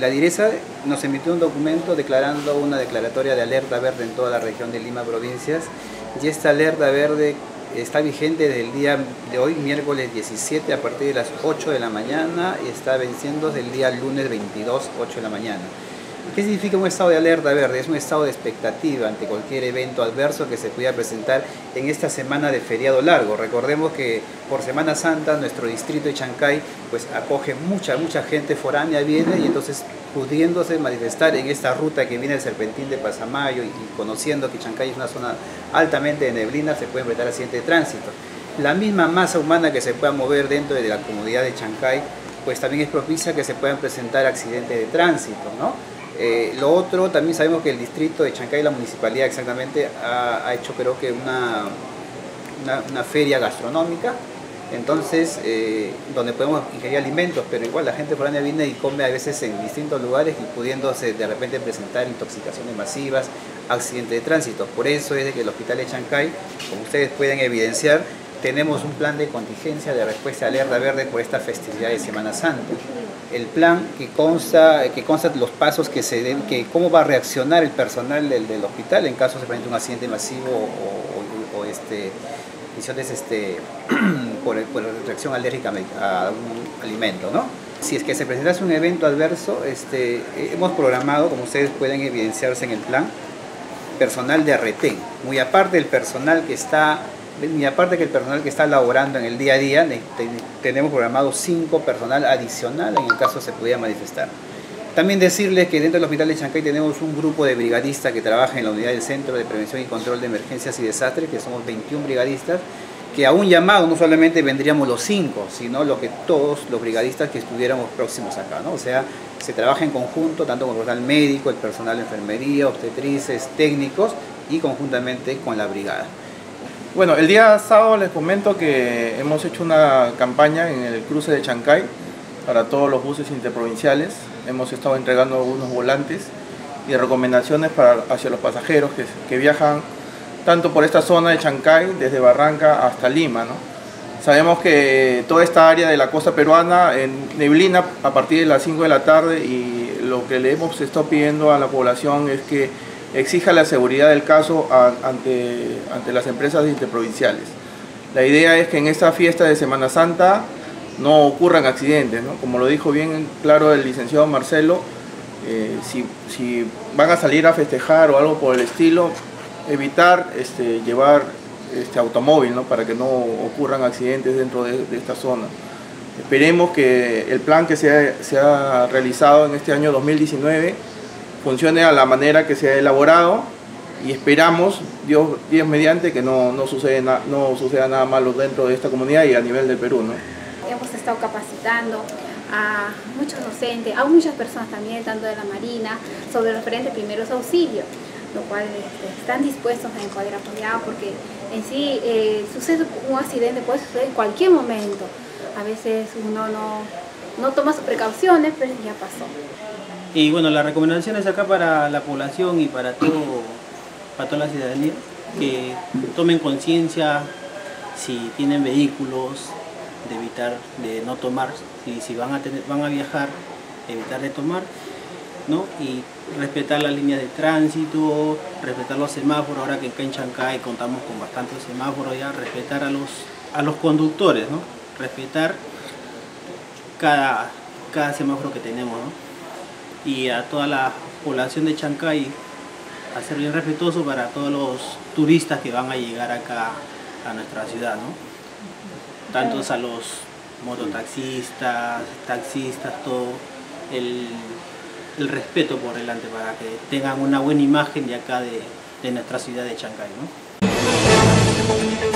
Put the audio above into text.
la DIRESA nos emitió un documento declarando una declaratoria de alerta verde en toda la región de Lima Provincias, y esta alerta verde está vigente desde el día de hoy, miércoles 17, a partir de las 8 de la mañana, y está venciendo desde el día lunes 22, 8 de la mañana. ¿Qué significa un estado de alerta verde? Es un estado de expectativa ante cualquier evento adverso que se pudiera presentar en esta semana de feriado largo. Recordemos que por Semana Santa nuestro distrito de Chancay pues acoge mucha gente foránea, viene, y entonces pudiéndose manifestar en esta ruta que viene del Serpentín de Pasamayo y conociendo que Chancay es una zona altamente de neblina, se puede enfrentar accidentes de tránsito. La misma masa humana que se pueda mover dentro de la comunidad de Chancay pues también es propicia que se puedan presentar accidentes de tránsito, ¿no? Lo otro, también sabemos que el distrito de Chancay, la municipalidad exactamente, ha hecho creo que una feria gastronómica, entonces donde podemos ingerir alimentos, pero igual la gente foránea viene y come a veces en distintos lugares y pudiéndose de repente presentar intoxicaciones masivas, accidentes de tránsito. Por eso es de que el hospital de Chancay, como ustedes pueden evidenciar, tenemos un plan de contingencia de respuesta a alerta verde por esta festividad de Semana Santa. El plan que consta de los pasos que se den, que cómo va a reaccionar el personal del hospital en caso se presente un accidente masivo o lesiones por reacción alérgica a un alimento, ¿no? Si es que se presentase un evento adverso, hemos programado, como ustedes pueden evidenciarse en el plan, personal de retén, muy aparte del personal que está laborando en el día a día, tenemos programado 5 personal adicional en el caso se pudiera manifestar. También decirles que dentro del hospital de Chancay tenemos un grupo de brigadistas que trabajan en la unidad del Centro de Prevención y Control de Emergencias y Desastres, que somos 21 brigadistas, que a un llamado no solamente vendríamos los 5, sino todos los brigadistas que estuviéramos próximos acá, ¿no? O sea, se trabaja en conjunto, tanto con el personal médico, el personal de enfermería, obstetrices, técnicos, y conjuntamente con la brigada. Bueno, el día sábado les comento que hemos hecho una campaña en el cruce de Chancay para todos los buses interprovinciales. Hemos estado entregando unos volantes y recomendaciones hacia los pasajeros que viajan tanto por esta zona de Chancay, desde Barranca hasta Lima, ¿no? Sabemos que toda esta área de la costa peruana en neblina a partir de las 5 de la tarde, y lo que le hemos estado pidiendo a la población es que exija la seguridad del caso ante las empresas interprovinciales. La idea es que en esta fiesta de Semana Santa no ocurran accidentes, ¿no? Como lo dijo bien claro el licenciado Marcelo, si van a salir a festejar o algo por el estilo, evitar llevar automóvil, ¿no? Para que no ocurran accidentes dentro de esta zona. Esperemos que el plan que se ha realizado en este año 2019 funcione a la manera que se ha elaborado, y esperamos, Dios mediante, que no suceda nada malo dentro de esta comunidad y a nivel del Perú, ¿no? Hemos estado capacitando a muchos docentes, a muchas personas también, tanto de la Marina, sobre los referentes primeros auxilios, lo cual están dispuestos a poder apoyar, porque en sí sucede un accidente, puede suceder en cualquier momento. A veces uno no toma sus precauciones, pero ya pasó. Y bueno, las recomendaciones acá para la población y para toda la ciudadanía, que tomen conciencia si tienen vehículos, de evitar de no tomar, si van a viajar, evitar de tomar, ¿no? Y respetar las líneas de tránsito, respetar los semáforos. Ahora que acá en Chancay contamos con bastantes semáforos ya, respetar a los conductores, ¿no? Respetar cada semáforo que tenemos, ¿no? Y a toda la población de Chancay a ser bien respetuoso para todos los turistas que van a llegar acá a nuestra ciudad, ¿no? Tantos a los mototaxistas, taxistas, todo el respeto por delante para que tengan una buena imagen de acá de nuestra ciudad de Chancay, ¿no?